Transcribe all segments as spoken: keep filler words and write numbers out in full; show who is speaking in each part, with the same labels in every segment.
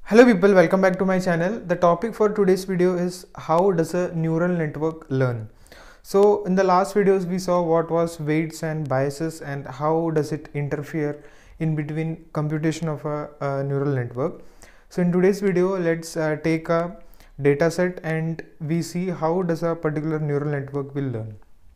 Speaker 1: Hello people, welcome back to my channel. The topic for today's video is how does a neural network learn. So in the last videos we saw what was weights and biases and how does it interfere in between computation of a, a neural network. So in today's video let's uh, take a data set and we see how does a particular neural network will learn.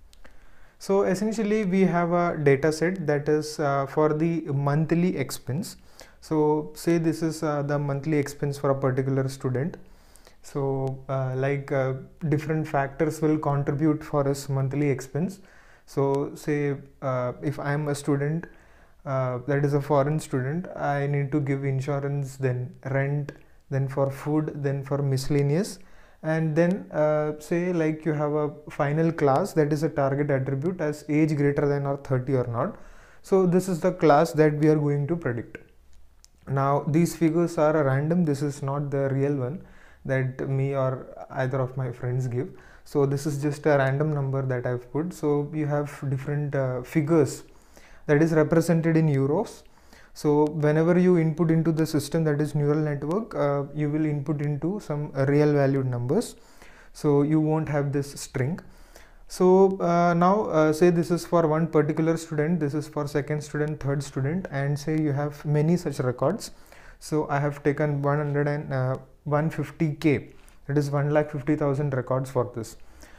Speaker 1: So essentially we have a data set that is uh, for the monthly expense. So say this is uh, the monthly expense for a particular student. So uh, like uh, different factors will contribute for his monthly expense. So say uh, if I am a student uh, that is a foreign student, I need to give insurance, then rent, then for food, then for miscellaneous, and then uh, say like you have a final class that is a target attribute as age greater than or thirty or not. So this is the class that we are going to predict. Now these figures are random, this is not the real one that me or either of my friends give. So this is just a random number that I've put. So you have different uh, figures that is represented in euros. So whenever you input into the system that is neural network, uh, you will input into some uh, real valued numbers. So you won't have this string. So uh, now uh, say this is for one particular student, this is for second student, third student, and say you have many such records. So I have taken one hundred and uh, one hundred fifty K, that is one lakh fifty thousand records for this.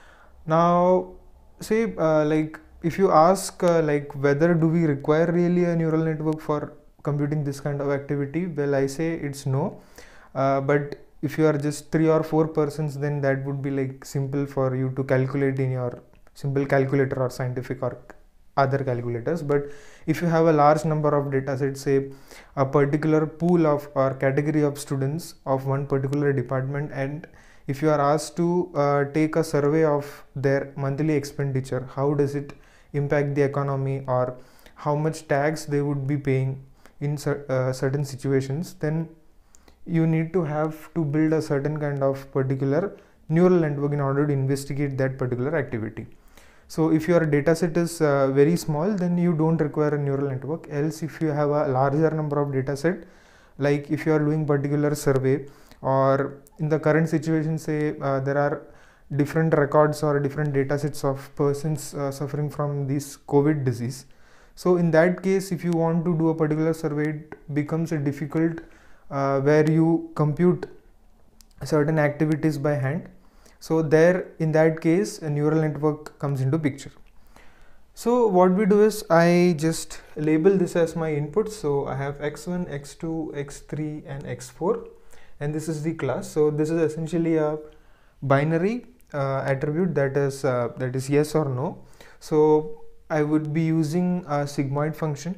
Speaker 1: Now say uh, like if you ask uh, like whether do we require really a neural network for computing this kind of activity, well I say it's no, uh, but if you are just three or four persons, then that would be like simple for you to calculate in your simple calculator or scientific or other calculators. But if you have a large number of data sets, say a particular pool of or category of students of one particular department, and if you are asked to uh, take a survey of their monthly expenditure, how does it impact the economy or how much tax they would be paying in cer uh, certain situations, then you need to have to build a certain kind of particular neural network in order to investigate that particular activity. So if your data set is uh, very small, then you don't require a neural network. Else if you have a larger number of data set, like if you are doing particular survey, or in the current situation say uh, there are different records or different data sets of persons uh, suffering from this COVID disease. So in that case, if you want to do a particular survey, it becomes a difficult Uh, where you compute certain activities by hand. So there in that case a neural network comes into picture. So what we do is I just label this as my input. So I have x one, x two, x three and x four, and this is the class. So this is essentially a binary uh, attribute that is uh, that is yes or no. So I would be using a sigmoid function.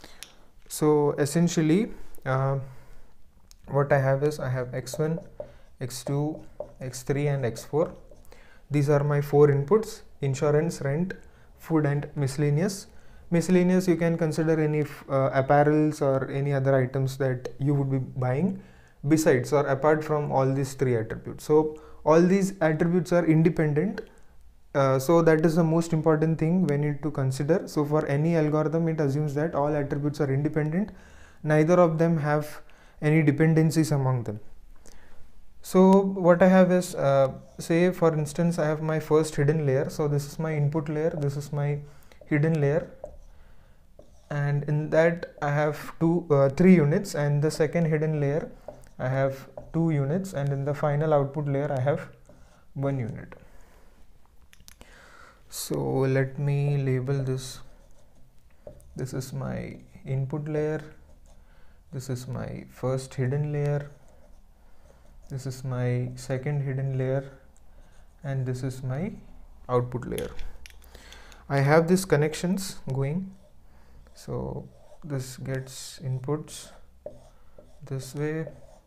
Speaker 1: So essentially uh, what I have is I have x one, x two, x three and x four. These are my four inputs: insurance, rent, food and miscellaneous. Miscellaneous you can consider any uh, apparels or any other items that you would be buying besides or apart from all these three attributes. So all these attributes are independent. Uh, so that is the most important thing we need to consider. So for any algorithm it assumes that all attributes are independent, neither of them have any dependencies among them. So what I have is uh, say for instance I have my first hidden layer. So this is my input layer, this is my hidden layer, and in that I have two uh, three units, and the second hidden layer I have two units, and in the final output layer I have one unit. So let me label this. This is my input layer, this is my first hidden layer, this is my second hidden layer, and this is my output layer. I have these connections going. So this gets inputs this way,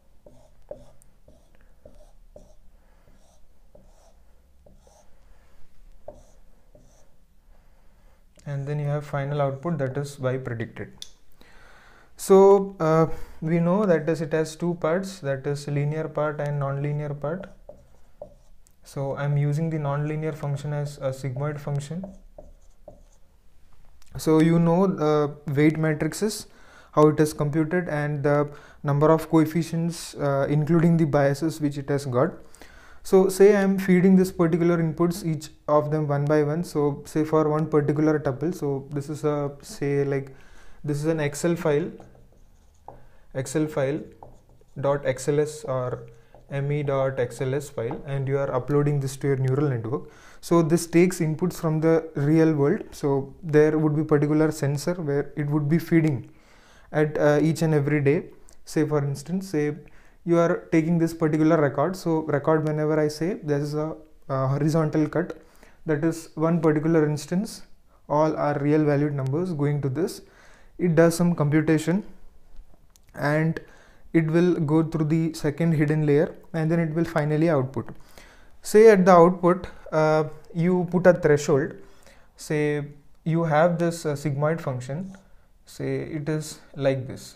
Speaker 1: and then you have final output, that is y predicted. So uh, we know that is it has two parts, that is linear part and non-linear part. So I'm using the non-linear function as a sigmoid function. So you know the weight matrices, how it is computed, and the number of coefficients uh, including the biases which it has got. So say I am feeding this particular inputs, each of them one by one. So say for one particular tuple, so this is a, say like this is an Excel file, Excel file dot X L S or me dot X L S file, and you are uploading this to your neural network. So this takes inputs from the real world. So there would be particular sensor where it would be feeding at uh, each and every day. Say for instance, say you are taking this particular record. So record, whenever I say there is a, a horizontal cut, that is one particular instance, all are real valued numbers going to this. It does some computation and it will go through the second hidden layer, and then it will finally output. Say at the output uh, you put a threshold. Say you have this uh, sigmoid function, say it is like this.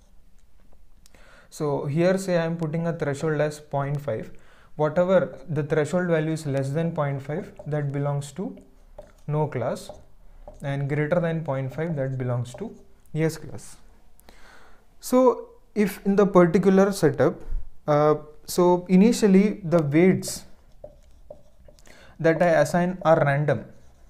Speaker 1: So here say I am putting a threshold as zero point five. Whatever the threshold value is less than zero point five, that belongs to no class, and greater than zero point five, that belongs to yes class. So if in the particular setup, uh, so initially the weights that I assign are random.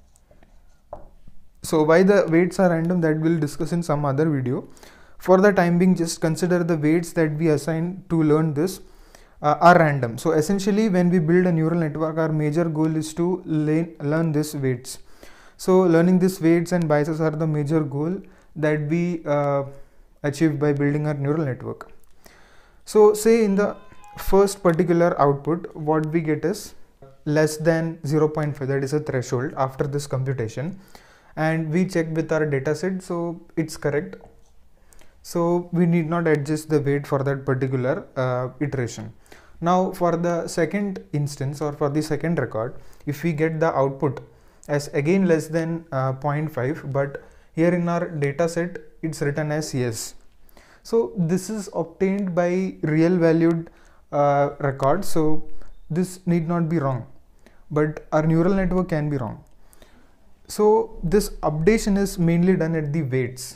Speaker 1: So why the weights are random, that we'll discuss in some other video. For the time being, just consider the weights that we assign to learn this uh, are random. So essentially when we build a neural network, our major goal is to learn these weights. So learning these weights and biases are the major goal that we uh, achieved by building our neural network. So say in the first particular output, what we get is less than zero point five, that is a threshold after this computation, and we check with our data set, so it's correct. So we need not adjust the weight for that particular uh, iteration. Now for the second instance, or for the second record, if we get the output as again less than uh, zero point five, but here in our data set it's written as yes. So this is obtained by real valued uh, record, so this need not be wrong, but our neural network can be wrong. So this updation is mainly done at the weights.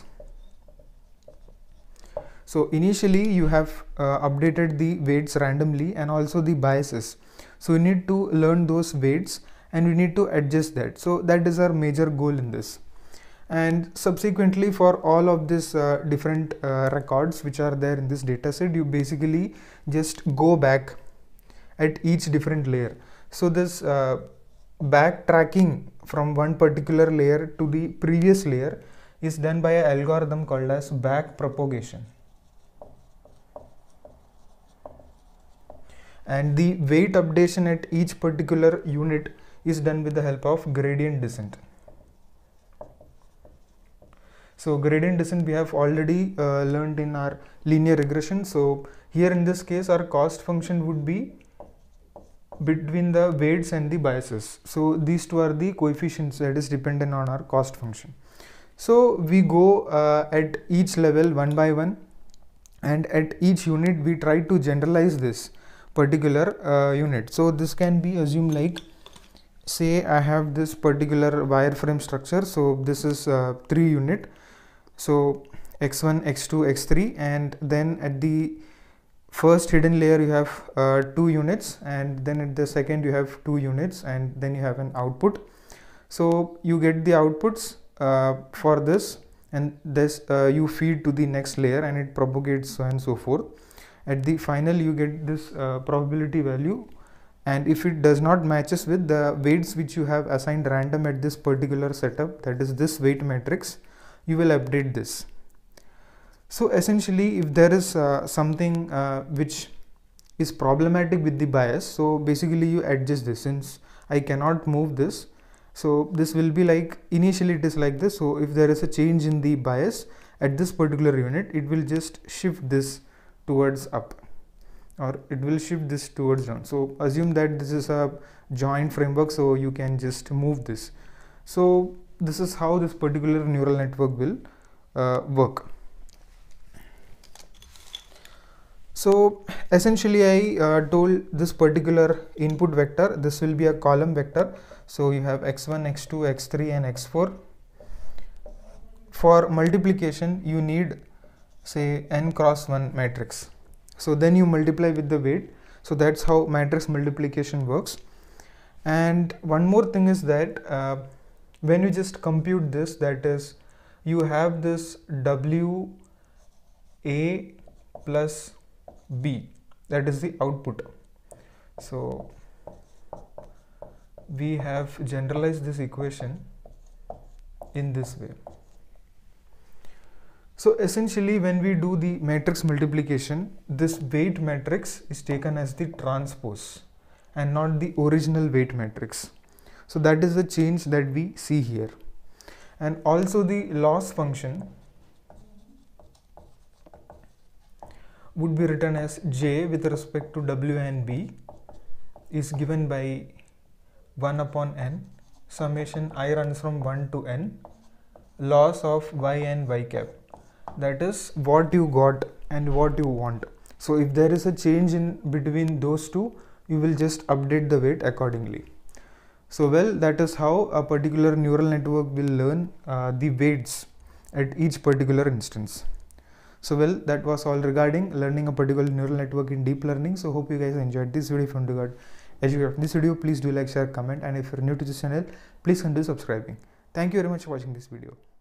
Speaker 1: So initially you have uh, updated the weights randomly and also the biases. So you need to learn those weights and we need to adjust that. So that is our major goal in this. And subsequently for all of these uh, different uh, records which are there in this data set, you basically just go back at each different layer. So this uh, backtracking from one particular layer to the previous layer is done by an algorithm called as back propagation. And the weight updation at each particular unit is done with the help of gradient descent. So gradient descent we have already uh, learned in our linear regression. So here in this case our cost function would be between the weights and the biases. So these two are the coefficients that is dependent on our cost function. So we go uh, at each level one by one, and at each unit we try to generalize this particular uh, unit. So this can be assumed like, say I have this particular wireframe structure. So this is uh, three unit. So x one, x two, x three, and then at the first hidden layer you have uh, two units, and then at the second you have two units, and then you have an output. So you get the outputs uh, for this, and this uh, you feed to the next layer and it propagates, so and so forth. At the final you get this uh, probability value, and if it does not matches with the weights which you have assigned random at this particular setup, that is this weight matrix, you will update this. So essentially if there is uh, something uh, which is problematic with the bias, so basically you adjust this. Since I cannot move this, so this will be like, initially it is like this. So if there is a change in the bias at this particular unit, it will just shift this towards up, or it will shift this towards down. So assume that this is a joint framework, so you can just move this. So this is how this particular neural network will uh, work. So essentially I uh, told this particular input vector, this will be a column vector. So you have x one, x two, x three and x four. For multiplication you need say n cross one matrix. So then you multiply with the weight. So that's how matrix multiplication works. And one more thing is that uh, when you just compute this, that is, you have this W A plus B, that is the output. So we have generalized this equation in this way. So essentially, when we do the matrix multiplication, this weight matrix is taken as the transpose and not the original weight matrix. So that is the change that we see here. And also the loss function would be written as J with respect to W and B is given by one upon n, summation I runs from one to n, loss of y and y cap. That is what you got and what you want. So if there is a change in between those two, you will just update the weight accordingly. So well, that is how a particular neural network will learn uh, the weights at each particular instance. So well, that was all regarding learning a particular neural network in deep learning. So hope you guys enjoyed this video. If you want to get educated from this video, please do like, share, comment, and if you're new to this channel, please consider subscribing. Thank you very much for watching this video.